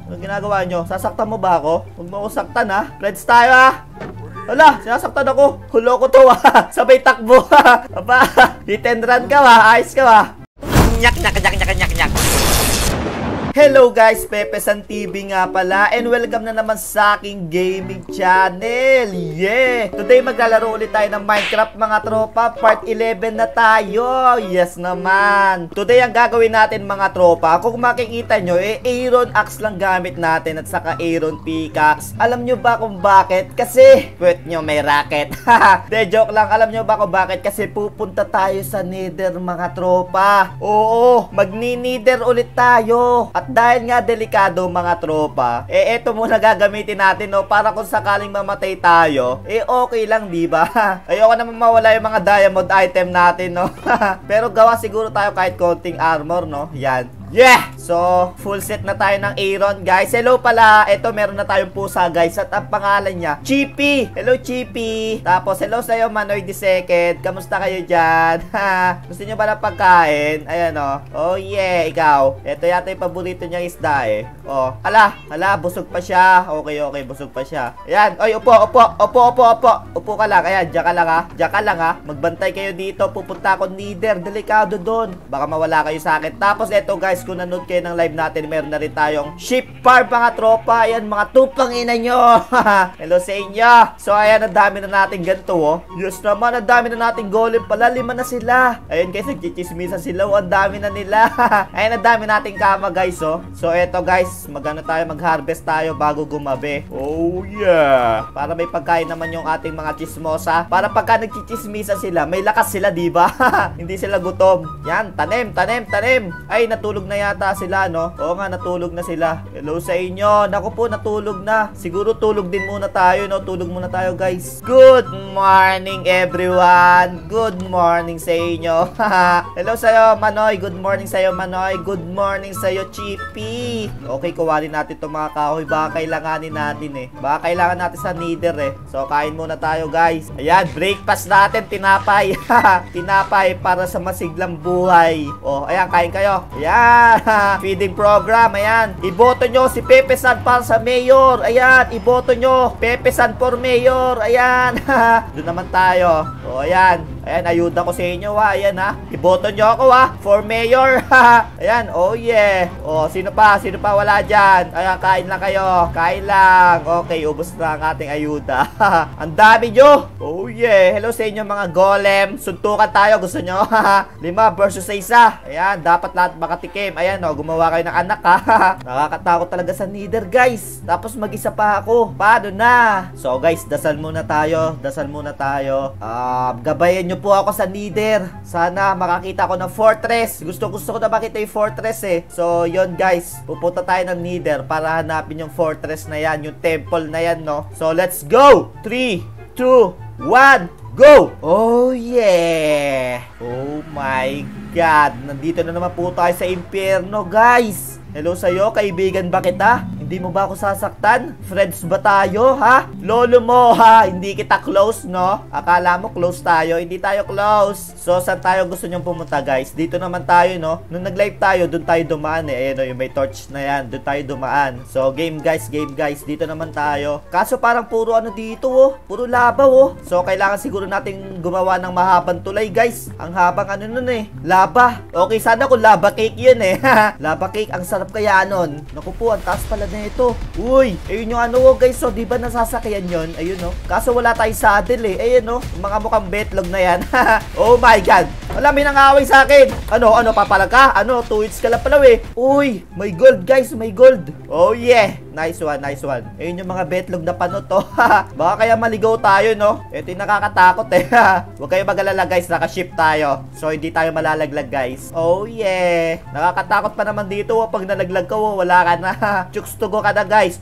Ano ginagawa nyo? Sasaktan mo ba ako? Huwag mo ako saktan ha. Friends tayo ha. Hala, sinasaktan ako. Hulo ko to ha. Sabay takbo ha. Aba, hit and run ka ha. Ayos ka ha. Nyak, nyak, nyak, nyak, nyak, nyak. Hello guys, Pepe San TV nga pala and welcome na naman sa aking gaming channel. Yeah! Today maglalaro ulit tayo ng Minecraft mga tropa. Part 11 na tayo. Yes naman. Today ang gagawin natin mga tropa, kung makikita nyo, Iron Axe lang gamit natin at saka Iron Pickaxe. Alam nyo ba kung bakit? Kasi, puwet nyo may racket. De, joke lang. Alam nyo ba kung bakit? Kasi pupunta tayo sa Nether mga tropa. Oo, magni-Nether ulit tayo. At dahil nga delikado mga tropa, eto muna gagamitin natin no, para kung sakaling mamatay tayo, okay lang diba? Ayoko naman mawala yung mga diamond item natin no. Pero gawa siguro tayo kahit konting armor no. Yan. Yeah! So, full set na tayo ng Iron, guys. Hello pala. Ito, meron na tayong pusa, guys. At ang pangalan niya, Chippy. Hello, Chippy. Tapos, hello sa'yo, Manoy the Second. Kamusta kayo dyan? Gusto nyo ba ng pagkain? Ayan, oh. Oh, yeah. Ikaw. Ito yata yung paborito niyang isda, eh. Oh. Hala, busog pa siya. Okay, busog pa siya. Ayan. Oy, upo. Upo ka lang. Ayan, dyan ka lang, ha. Dyan ka lang, ha. Magbantay kayo dito. Pupunta ako Nether. Delikado doon. Baka mawala kayo sa akin. Tapos, eto, guys, kung nanood kayo ng live natin, meron na rin tayong sheep farm mga tropa. Ayan, mga tupang ina nyo. Hello sa inyo. So, ayan, ang dami na natin ganito, oh. Yes naman, ang dami na natin golem pala. 5 na sila. Ayan, guys, nagchichismisan sila. Oh, ang dami na nila. Ayan, ang dami nating kama, guys, oh. So, eto, guys, mag-harvest tayo bago gumabi. Oh, yeah. Para may pagkain naman yung ating mga chismosa. Para pagka nagchichismisan sila, may lakas sila, diba? Hindi sila gutom. Yan, tanim. Ay, natulog na yata sila, no? Oo nga, natulog na sila. Hello sa inyo. Naku po, natulog na. Siguro tulog din muna tayo, no? Tulog muna tayo, guys. Good morning, everyone. Good morning sa inyo. Hello sa'yo, Manoy. Good morning sa'yo, Manoy. Good morning sa'yo, Chippy. Okay, kuwarin natin itong mga kahoy. Baka kailanganin natin, eh. Baka kailangan natin sa Nether, eh. So, kain muna tayo, guys. Ayan, breakfast natin. Tinapay. Tinapay para sa masiglang buhay. Oh, ayan, kain kayo. Ayan, feeding program, ayan. Iboto nyo si Pepe San para sa mayor. Ayan, iboto nyo Pepe San for mayor. Ayan, doon naman tayo. O, ayan. Ayan, ayuda ko sa inyo ha. Ayan ha. Iboto nyo ako ha. For mayor. Ayan, oh yeah. O, sino pa wala dyan? Ayan, kain lang kayo. Kain lang. Okay, ubos na ang ating ayuda. Ang dami nyo. Oh yeah. Hello sa inyo mga golem. Suntukan tayo. Gusto nyo? 5 versus 1. Ayan, dapat lahat makatikim. Ayan o, gumawa kayo ng anak ha. Nakakatakot talaga sa Nether guys. Tapos mag-isa pa ako. Paano na? So guys, dasal muna tayo. Gabayan nyo po ako sa Nether. Sana makakita ko ng fortress. Gusto ko na makita yung fortress eh. So yon guys, pupunta tayo ng Nether para hanapin yung fortress na yan, yung temple na yan no. So let's go. 3, 2, 1, go! Oh yeah! Oh my God! Nandito na naman po tayo sa impyerno guys. Hello sa'yo, kaibigan ba kita? Hindi mo ba ako sasaktan? Friends ba tayo, ha? Lolo mo, ha? Hindi kita close, no? Akala mo close tayo? Hindi tayo close. So, saan tayo gusto nyong pumunta, guys? Dito naman tayo, no? Nung nag-live tayo, dun tayo dumaan, eh. Ayan, no? Yung may torch na yan. Dun tayo dumaan. So, game, guys. Dito naman tayo. Kaso, parang puro ano dito, oh. Puro lava, oh. So, kailangan siguro nating gumawa ng mahabang tulay, guys. Ang habang ano nun, eh. Lava. Okay, sana kung lava cake yun, eh. Lava cake, ang sarap kaya nun. Naku po, ang taas pala na ito. Uy, ayun yung ano guys, so di ba nasasakyan yon? Ayun no. Kaso wala tayong saddle eh. Ayun no, mga mukhang betlog na yan. Oh my God. Wala, may nangaway sa akin. Ano, papalag ka? Ano, 2 hits ka lang pala eh. Uy, may gold guys, may gold. Oh yeah. Nice one. Ayun yung mga betlog na panot to. Baka kaya maligaw tayo no. Ito yung nakakatakot eh. Huwag kayo mag-alala guys, naka-ship tayo. So hindi tayo malalaglag guys. Oh yeah. Nakakatakot pa naman dito oh. Pag nalaglag ka oh, wala ka na. Chooks to go ka na guys.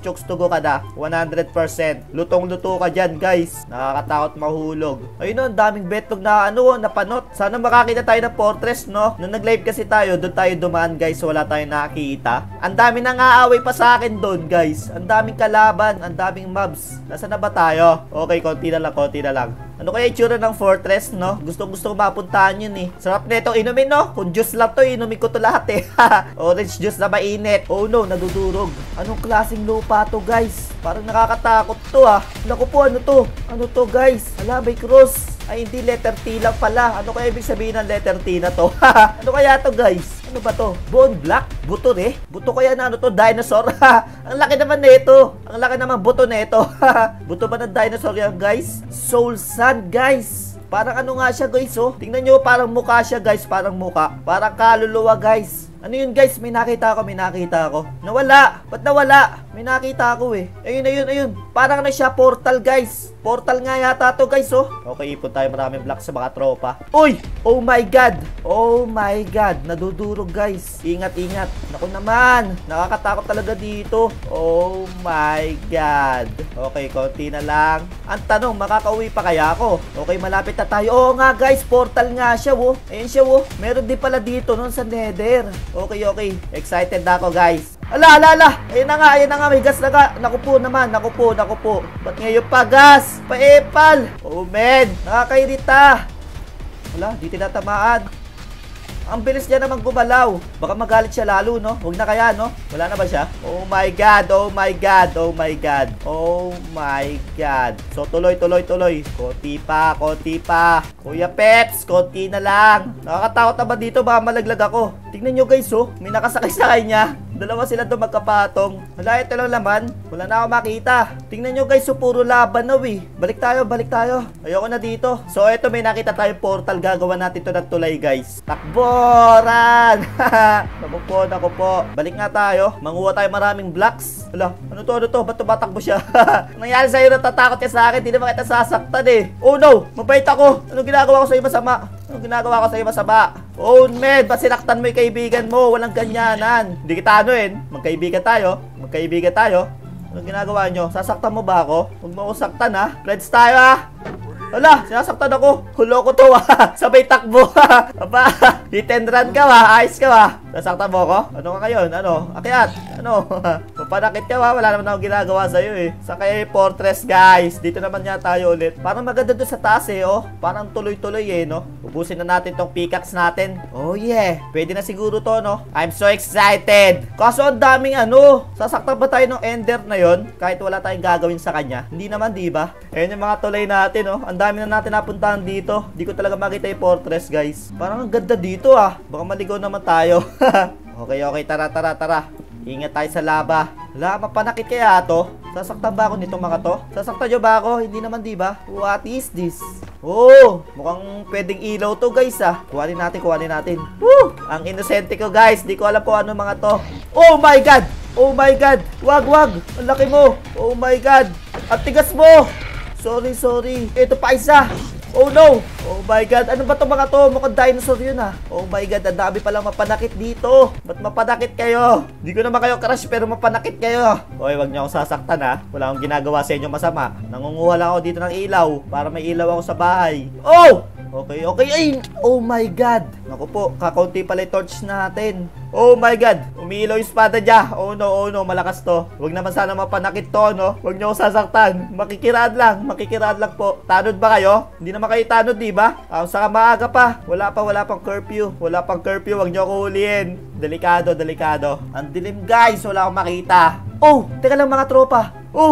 100%. Lutong-luto ka dyan guys. Nakakatakot mahulog. Ayun no, ang daming betlog na ano, napanot. Sana marami makakita tayo ng fortress, no? Nung nag-live kasi tayo, doon tayo dumaan, guys. So, wala tayong nakakita. Ang dami nang aaway pa sa akin doon, guys. Ang daming kalaban, ang daming mobs. Nasaan na ba tayo? Okay, konti na lang, konti na lang. Ano kaya itsura ng fortress, no? Gusto ko mapuntahan yun, eh. Sarap nito inumin, no? Kung juice lang to, inumin ko to lahat, eh. Orange juice na mainit. Oh, no, nadudurog. Anong klaseng lupa to, guys? Parang nakakatakot to, ah. Naku po, ano to? Ano to, guys? Hala, may cross. Ay, hindi, letter T lang pala. Ano kaya ibig sabihin ng letter T na to? Ano kaya to, guys? Ano ba to? Bone black? Buto, eh? Buto kaya na ano to? Dinosaur? Ang laki naman nito. Ang laki naman buto nito. Buto ba ng dinosaur yan, guys? Soul Sand, guys. Parang ano nga siya, guys, oh. Tingnan nyo, parang mukha siya, guys. Parang mukha. Parang kaluluwa, guys. Ano yun, guys? May nakita ako, may nakita ako. Nawala! Ba't nawala? May nakita ako, eh. Ayun, ayun, ayun. Parang na siya portal, guys. Portal nga yata to, guys, oh. Okay, ipon tayo maraming blocks sa mga tropa. Uy! Oh my God! Oh my God! Nadudurog, guys. Ingat, ingat. Naku naman. Nakakatakot talaga dito. Oh my God. Okay, konti na lang. Ang tanong, makakauwi pa kaya ako? Okay, malapit na tayo. Oo nga, guys. Portal nga siya, oh. Ayun siya, oh. Meron din pala dito nun sa Nether. Okay, okay. Excited na ako, guys. Ala, ala, ala. Ayun na nga, ayun na nga. May gas na nga. Naku po naman. Naku po, naku po. Ba't ngayon pa gas? Pa-epal. Oh, man. Nakakairita. Wala, di tinatamaan. Ang bilis niya naman gumalaw. Baka magalit siya lalo, no? Huwag na kaya, no? Wala na ba siya? Oh my God, oh my God, oh my God. Oh my God. So, tuloy, tuloy, tuloy. Konti pa, konti pa. Kuya Peps, konti na lang. Nakakatakot na ba dito? Baka malaglag ako. Tignan nyo, guys, oh. May nakasakay sa kanya. Dalawa sila doon magkapatong. Wala, ito lang laman. Wala na ako makita. Tingnan nyo, guys, so puro laban na, eh. Balik tayo, balik tayo. Ayoko na dito. So, ito, may nakita tayong portal. Gagawa natin ito ng tulay, guys. Takboran! Naku po, naku po. Balik nga tayo. Manguha tayo maraming blocks. Hala, ano to, ano to? Ba't tumatakbo siya? Nangyari sa'yo, natatakot ka sa akin. Hindi naman kita sasaktan, eh. Oh, no! Mabait ako. Anong ginagawa ko sa'yo masama? Anong ginagawa ko sa'yo masama? Oh, man, ba't sinaktan mo yung kaibigan mo? Walang ganyanan. Hindi kita anuin. Magkaibigan tayo. Magkaibigan tayo. Anong ginagawa nyo? Sasaktan mo ba ako? Huwag mo ako saktan, ha? Friends tayo, ha? Hala, sinasaktan ako. Hulo ko to, ha? Sabay takbo, ha? Aba, hit and run ka, ha? Ayos ka, ha? Nasaktan mo ako? Ano ka ngayon? Ano? Akyat? Ano? Mapanakit ka, ha? Wala naman akong ginagawa sa'yo, eh. Sa kaya fortress, guys. Dito naman nga tayo ulit. Parang maganda doon sa taas, eh, oh. Parang tuloy-tuloy, eh, no? Ubusin na natin tong pickaxe natin. Oh, yeah. Pwede na siguro to, no? I'm so excited. Kaso ang daming ano. Sasaktan ba tayo ng ender na yon? Kahit wala tayong gagawin sa kanya? Hindi naman, di ba? Ayun yung mga tulay natin, oh. Ang dami na natin napuntahan dito. Di ko talaga makita yung fortress, guys. Parang ang ganda dito, ah. Baka maligaw naman tayo. Okay, okay. Tara, tara, tara. Ingat tayo sa laba. Wala, mapanakit kaya to? Sasaktan ba ako nitong mga to? Sasaktan nyo ba ako? Hindi naman, di ba? What is this? Oh, mukhang pwedeng ilaw to, guys, ah. Kuhanin natin, kuhanin natin. Woo! Ang inosente ko, guys. Di ko alam kung ano mga to. Oh my God! Oh my God! Wag, wag! Ang laki mo! Oh my God! Ang tigas mo! Sorry, sorry. Ito pa isa. Oh no! Oh my God! Ano ba to mga to? Mukhang dinosaur yun, ah. Oh my God! Ang dami palang mapanakit dito. Ba't mapanakit kayo? Hindi ko naman kayo crush pero mapanakit kayo. Hoy, wag niyo akong sasaktan, ha. Wala akong ginagawa sa inyo masama. Nangunguha lang ako dito ng ilaw para may ilaw ako sa bahay. Oh! Okay, okay. Ay! Oh my God! Naku po, kakaunti pala yung torch natin. Oh my God! Umiilaw yung espada niya. Oh no, malakas to. Huwag naman sana mapanakit to, no? Huwag niyo ako sasaktan. Makikiraan lang po. Tanod ba kayo? Hindi naman kayo tanod, di ba? Saka maaga pa. Wala pang curfew. Huwag niyo ako huliin. Delikado, delikado. Ang dilim, guys. Wala akong makita. Oh, teka lang mga tropa.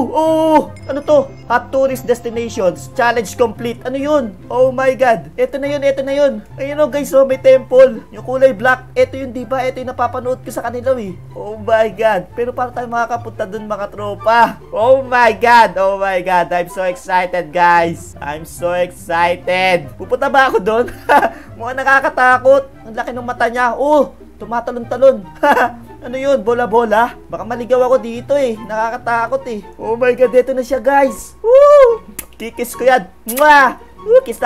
Oh, ano to? Hot tourist destinations. Challenge complete. Ano yun? Oh my God. Ito na yun. Ayun, oh guys, oh, may temple. Yung kulay black. Ito yun, diba? Ito yung napapanood ko sa kanila, eh. Oh my God. Pero para tayo makakapunta dun, mga tropa. Oh my God. I'm so excited, guys. I'm so excited. Pupunta ba ako dun? Mukhang nakakatakot. Ang laki ng mata niya. Oh, tumatalon-talon. Ano yun? Bola-bola? Baka maligaw ako dito, eh. Nakakatakot, eh. Oh my God, ito na siya, guys. Woo! Kikis ko yan. Mwah! Kiss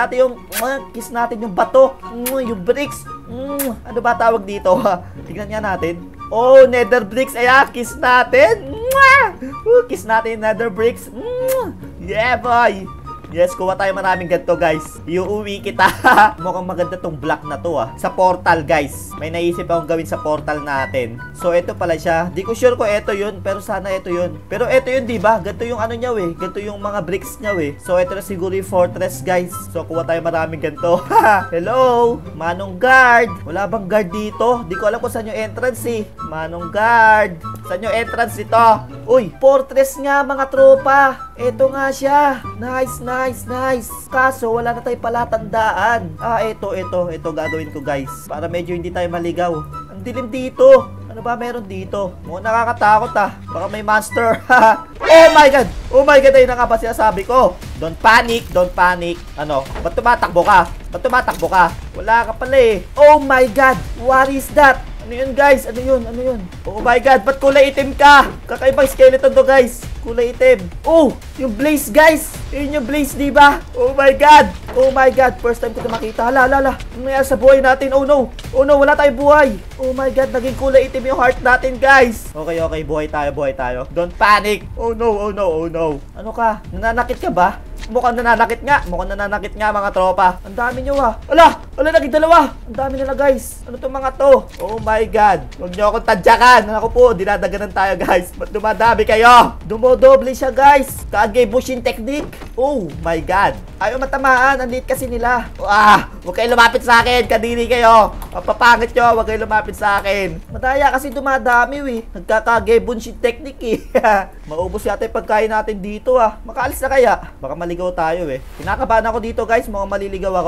natin yung bato. Yung bricks. Ano ba tawag dito? Tignan nga natin. Oh, nether bricks. Ayan, kiss natin. Kiss natin yung nether bricks. Yeah, boy. Yes, kuha tayo maraming ganito, guys. Iuwi kita. Mukhang maganda tong block na to, ah. Sa portal, guys. May naisip akong gawin sa portal natin. So, ito pala siya. Di ko sure kung ito yun, pero sana ito yun. Pero ito yun, di ba? Ganito yung ano niya, eh. Ganito yung mga bricks niya, eh. So, ito na siguro yung fortress, guys. So, kuha tayo maraming ganito. Hello? Manong guard. Wala bang guard dito? Di ko alam kung saan yung entrance, eh. Manong guard. Saan yung entrance dito? Uy, fortress nga, mga tropa. Ito nga siya. Nice, nice, nice. Kaso, wala na tayong palatandaan. Ito gagawin ko, guys. Para medyo hindi tayo maligaw. Ang dilim dito. Ano ba meron dito? Mukhang nakakatakot, ah. Baka may monster. Oh my God! Oh my God, ayun na nga ba sinasabi ko? Don't panic, don't panic. Ano? Ba't tumatakbo ka? Ba't tumatakbo ka? Wala ka pala, eh. Oh my God! What is that? Ano yun, guys? Ano yun? Ano yun? Oh my God! Ba't kulay itim ka? Kakaibang skeleton to, guys. Kulay itim. Oh! Yung blaze, guys! Yun yung blaze, diba? Oh my God! Oh my God! First time ko ito makita. Hala. Ano nangyari sa buhay natin? Oh no! Oh no! Wala tayong buhay! Oh my God! Naging kulay itim yung heart natin, guys! Okay. Buhay tayo. Don't panic! Oh no! Ano ka? Nananakit ka ba? Mukhang nananakit nga, mga tropa. Ang dami nyo, ah. Ala, naging dalawa. Ang dami nila, guys. Ano tong mga to? Oh my God. Huwag nyo akong tadyakan. Ako po, dinadaganan tayo, guys. Ba't dumadami kayo? Dumodoble siya, guys. Kagebushin technique. Oh my God. Ayaw matamaan. Ang liit kasi nila. Huwag kayo lumapit sa akin. Kadiri kayo. Papapangit nyo. Huwag kayo lumapit sa akin. Madaya kasi dumadami, eh. Nagkakagebushin technique, eh. Maubos yata yung pagkain natin dito, ah. Makaalis na kaya? Baka maligaw tayo, eh. Kinakabahan ako dito, guys. Mukhang maliligaw ako.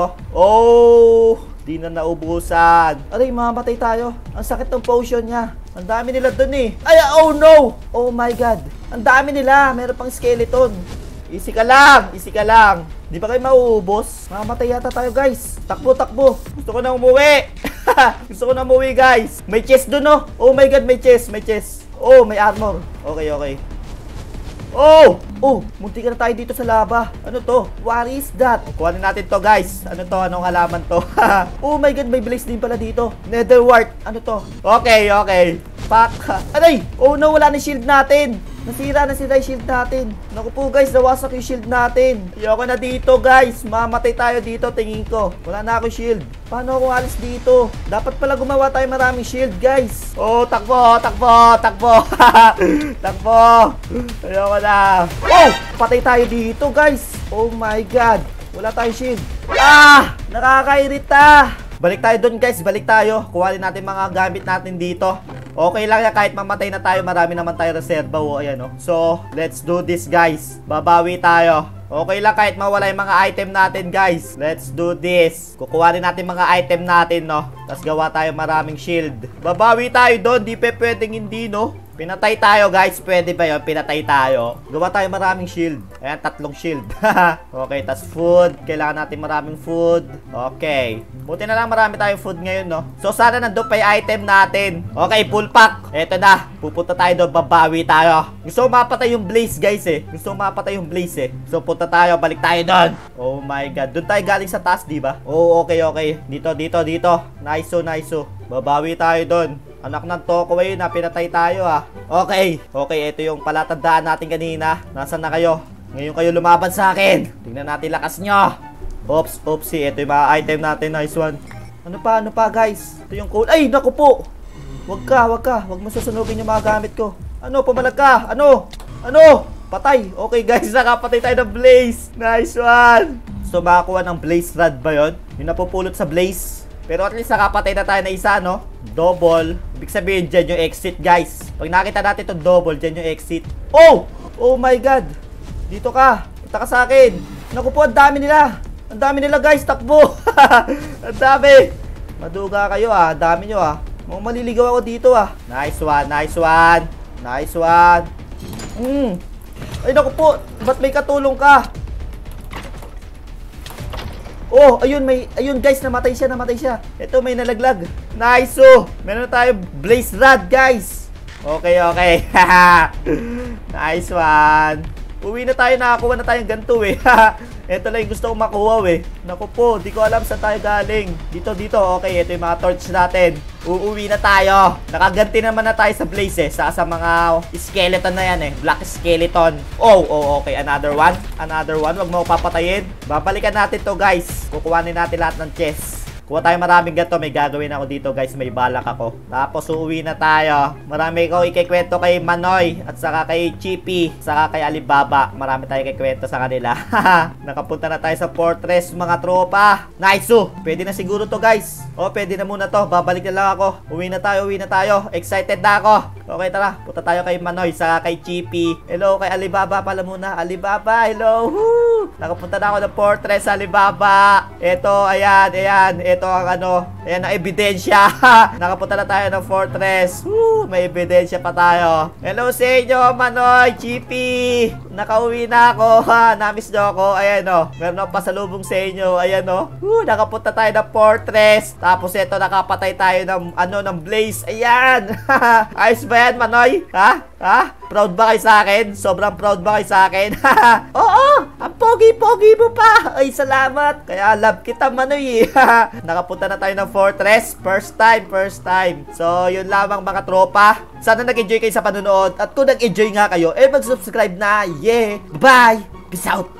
Oh! Di na naubusan. Aray, mamamatay tayo. Ang sakit ng potion niya. Ang dami nila dun, eh. Ay, oh no! Oh my God. Ang dami nila. Meron pang skeleton. Easy ka lang. Di ba kayo mauubos? Mamamatay yata tayo, guys. Takbo. Gusto ko na umuwi. Guys. May chest dun, oh. Oh my God, may chest. Oh, may armor. Okay. Oh, munti ka na tayo dito sa lava. Ano to? What is that? Kuhanin natin to, guys. Ano to? Anong halaman to? Oh my God, may blaze din pala dito. Netherwart. Ano to? Okay. Pak. Aray! Oh no, wala na shield natin. Nasira yung shield natin. Naku po, guys, nawasak yung shield natin. Ayoko na dito, guys. Mamatay tayo dito, tingin ko. Wala na ako shield. Paano ako alis dito? Dapat pala gumawa tayo maraming shield, guys. Oh, takbo. Takbo. Ayoko na. Oh, patay tayo dito, guys. Oh my God. Wala tayong shield. Nakakairita. Balik tayo dun, guys. Kuhanin natin mga gamit natin dito. Okay lang yan, kahit mamatay na tayo, marami naman tayo reserva. Ayan, oh. So, let's do this, guys. Babawi tayo. Okay lang kahit mawala yung mga item natin, guys. Let's do this. Kukuha rin natin mga item natin, no? Tapos gawa tayo maraming shield. Babawi tayo doon. Di pwedeng hindi, no? Pinatay tayo, guys. Pwede ba yun? Pinatay tayo. Gawa tayo maraming shield. Ayan, 3 shield. Okay, tas food. Kailangan natin maraming food. Okay. Buti na lang marami tayong food ngayon, no? So, sana nandun pa yung item natin. Okay, full pack. Eto na. Pupunta tayo doon. Babawi tayo. Gusto ko mapatay yung blaze, guys, eh. So, punta tayo. Balik tayo doon. Oh my God. Doon tayo galing sa taas, di ba? Oh, okay. Dito. Nice. Babawi tayo doon. Anak ng Tokaway na pinatay tayo, ah. Okay, ito yung palatandaan natin kanina. Nasaan na kayo? Ngayon kayo lumaban sa akin. Tingnan natin lakas nyo. Oopsie, ito yung mga item natin. Nice one. Ano pa, guys? Ito yung code. Ay, naku po. Wag mo susunugin yung mga gamit ko. Ano, pumalag ka? Ano? Patay. Okay, guys, nakapatay tayo ng blaze. Nice one. So, makakuha ng blaze rod ba yun? Yung napupulot sa blaze. Pero at least nakapatay na tayo na isa, no? Double. Ibig sabihin, dyan yung exit, guys. Pag nakita natin itong double, dyan yung exit. Oh! Oh my God! Dito ka. Punta ka sa akin. Naku po, ang dami nila. Guys. Takbo. Ang dami. Maduga kayo, ah. Ang dami nyo, ah. Mukhang maliligaw ako dito, ah. Nice one. Ay, naku po. Ba't may katulong ka? Oh, ayun guys, namatay siya. Ito, may nalaglag. Nice, oh. Meron tayo blaze rod, guys. Okay. Nice one. Uwi na tayo, nakakuha na tayong ganito, eh. Ito lang yung gusto kong makuha eh. Naku po, di ko alam saan tayo galing. Dito. Okay, ito yung mga torch natin. Uuwi na tayo. Nakaganti naman na tayo sa blaze eh. Sa mga skeleton na yan eh. Black skeleton. Oh, okay. Another one. Wag mo papatayin. Babalikan natin to guys. Kukuhanin natin lahat ng chest. Kuha tayo maraming ganito. May gagawin ako dito guys. May balak ako. Tapos uuwi na tayo. Marami ko ikikwento kay Manoy. At saka kay Chippy. Saka kay Alibaba. Marami tayo ikikwento sa kanila. Nakapunta na tayo sa fortress mga tropa. Nice. Pwede na siguro to guys. Pwede na muna to. Babalik na lang ako. Uwi na tayo. Excited na ako. Okay, tara. Punta tayo kay Manoy. Saka kay Chippy. Hello kay Alibaba pala muna. Alibaba, hello. Woo! Nakapunta na ako ng fortress Alibaba. Ito, ayan. Ito ang ayan ang ebidensya. Nakapunta na tayo ng fortress. Woo, may ebidensya pa tayo. Hello sa inyo, Manoy, Chippy. Nakauwi na ako. Namiss nyo ako. Ayan meron akong pasalubong sa inyo. Ayan Woo, nakapunta tayo ng fortress. Tapos ito, nakapatay tayo ng blaze. Ayan. Ayos ba yan, Manoy? Ha? Proud ba kayo sa akin? Sobrang proud ba kayo sa akin? Oo! Ang pogi-pogi mo pa! Ay, salamat! Kaya love kita, Manoy. Nakapunta na tayo ng fortress. First time. So, yun lamang mga tropa. Sana nag-enjoy kayo sa panonood. At kung nag-enjoy nga kayo, mag-subscribe na. Yeah! Bye! Peace out!